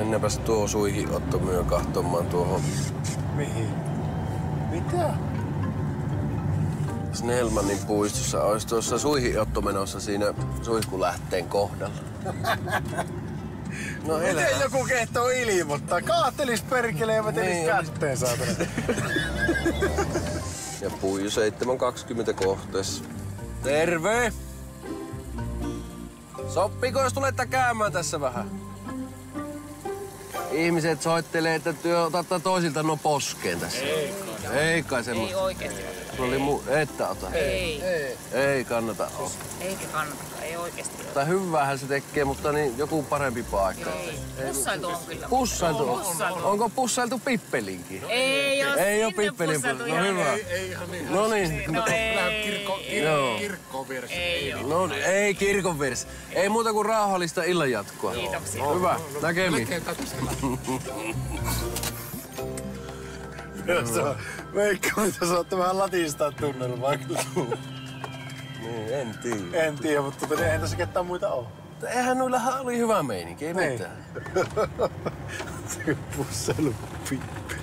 Mennäänpäs tuo Suihinottomyö kahtomaan tuohon. Mihin? Mitä? Snellmanin puistossa olisi tuossa Suihinotto menossa siinä suihkulähteen kohdalla. No miten joku kehtoo ilmoittaa? Kaatelis perkelee ja vetelis niin, kätteen, saatana. Ja Puiju 7.20 kohteessa. Terve! Soppiko, jos tulette käymään tässä vähän? Ihmiset soittelee, että työ otatte toisilta no poskeen tässä. Ei kai semmoista. Ei oikeesti oteta. Se oli että ota. Ei kannata ottaa. Eikä kannata, ei oikeesti oteta. Tai hyväähän se tekee, mutta niin joku parempi paikka. Ei. Pussailtu on kyllä. Pussailtu? Onko pussailtu Pippelinkin? Ei oo Pippelin. pussailtu. No hyvä. Ei ihan ihan. No niin. No ei. Kirkkoon vieressä. Ei oo. No ei kirkon vieressä. Ei muuta kuin rauhallista illanjatkoa. Kiitoksia. Hyvä. Näkemiin. Veikkaan, että saatte vähän latistaa tunnelmaa kyllä. Niin, en tiedä. En tiedä, mutta eihän tässä ketään muita ole. Eihän noilla oli hyvä meininki, ei mitään. Se pussailu Pippeli.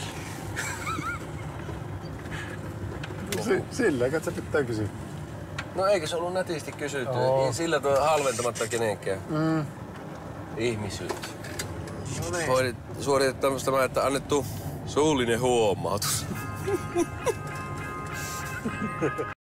Sillä kai se pitää kysyä. No eikö se ollut nätisti kysytty? Ei sillä tuo halventamatta kenenkään. Ihmisyyttä. No niin. Suoritettu tämmöistä, että annettu suullinen huomautus.